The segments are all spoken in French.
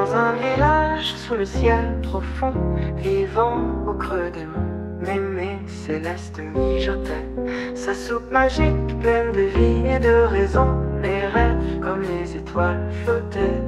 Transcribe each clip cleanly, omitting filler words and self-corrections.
Dans un village sous le ciel profond, vivant au creux des monts, Mémé Céleste mijotait sa soupe magique, pleine de vie et de raison. Les rêves comme les étoiles flottaient.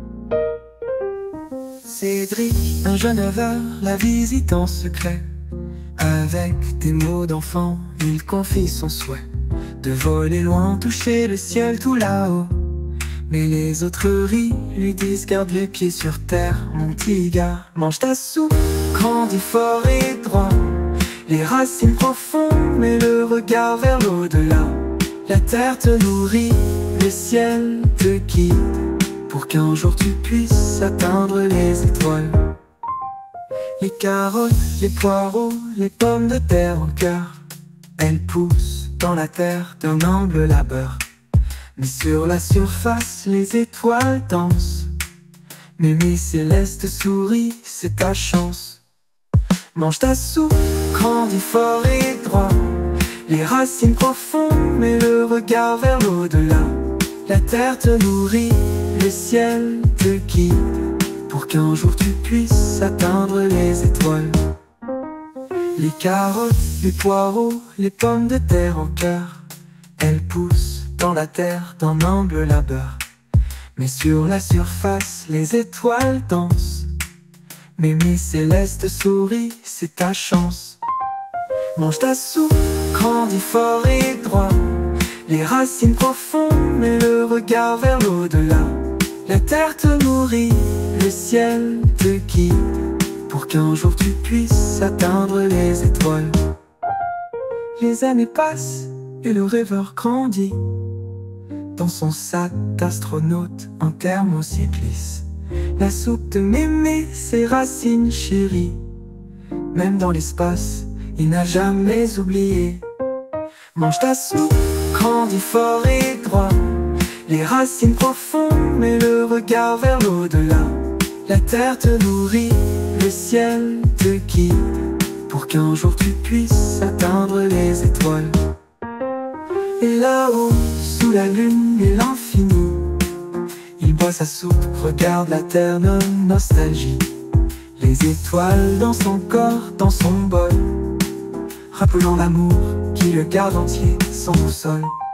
Cédric, un jeune avare, la visite en secret. Avec des mots d'enfant, il confie son souhait de voler loin, toucher le ciel tout là-haut. Mais les autres rient, lui disent garde les pieds sur terre. Mon petit gars, mange ta soupe, grandis fort et droit. Les racines profondes, mets le regard vers l'au-delà. La terre te nourrit, le ciel te guide, pour qu'un jour tu puisses atteindre les étoiles. Les carottes, les poireaux, les pommes de terre en cœur, elles poussent dans la terre d'un humble labeur. Mais sur la surface, les étoiles dansent. Mémé Céleste sourit, c'est ta chance. Mange ta soupe, grandis fort et droit. Les racines profondes, mets le regard vers l'au-delà. La terre te nourrit, le ciel te guide, pour qu'un jour tu puisses atteindre les étoiles. Les carottes, les poireaux, les pommes de terre en cœur, elles poussent dans la terre d'un humble labeur. Mais sur la surface, les étoiles dansent. Mémé Céleste sourit, c'est ta chance. Mange ta soupe, grandis fort et droit. Les racines profondes, mets le regard vers l'au-delà. La terre te nourrit, le ciel te guide, pour qu'un jour tu puisses atteindre les étoiles. Les années passent et le rêveur grandit. Dans son sac d'astronaute, un thermos y glisse. La soupe de Mémé, ses racines chéries. Même dans l'espace, il n'a jamais oublié. Mange ta soupe, grandis fort et droit. Les racines profondes, mets le regard vers l'au-delà. La terre te nourrit, le ciel te guide, pour qu'un jour tu puisses atteindre les étoiles. Et là-haut, sous la lune et l'infini, il boit sa soupe, regarde la terre, nomme nostalgie. Les étoiles dans son corps, dans son bol, rappelant l'amour qui le garde entier, sans boussole.